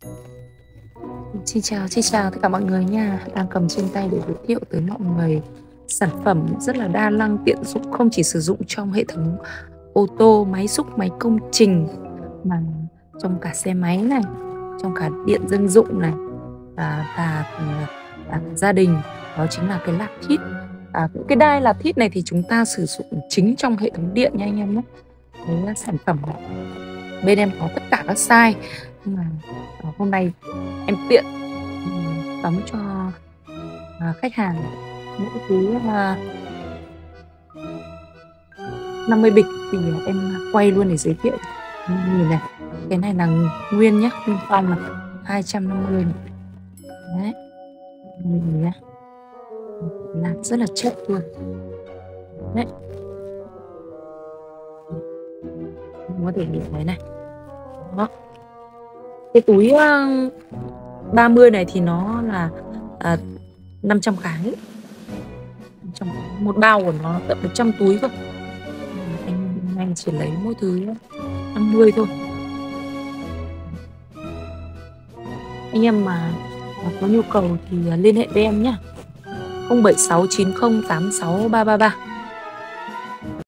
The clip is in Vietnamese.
Xin chào tất cả mọi người nha. Đang cầm trên tay để giới thiệu tới mọi người sản phẩm rất là đa năng tiện dụng, không chỉ sử dụng trong hệ thống ô tô, máy xúc, máy công trình mà trong cả xe máy này, trong cả điện dân dụng này và gia đình. Đó chính là cái lạp thít. Cái đai lạp thít này thì chúng ta sử dụng chính trong hệ thống điện nha anh em nhé. Đấy là sản phẩm này. Bên em có tất cả các size, nhưng mà hôm nay em tiện đóng cho khách hàng mỗi thứ 50 bịch thì em quay luôn để giới thiệu. Nhìn này, cái này là nguyên nhá, nguyên phong là 250 này. Đấy, nhìn nhá, làm rất là chất luôn. Đấy, có thể nhìn thấy này. Đó. Cái túi 30 này thì nó là 500 cái. Một bao của nó tận 100 túi cơ. Anh chỉ lấy mỗi thứ 50 thôi. Anh em mà có nhu cầu thì liên hệ với em nhé. 0769086333.